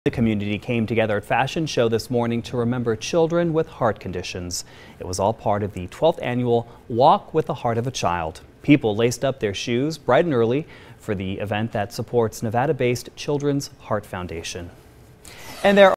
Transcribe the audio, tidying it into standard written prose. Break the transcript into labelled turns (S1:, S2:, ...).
S1: The community came together at Fashion Show this morning to remember children with heart conditions. It was all part of the 12th annual Walk with the Heart of a Child. People laced up their shoes bright and early for the event that supports Nevada-based Children's Heart Foundation. And there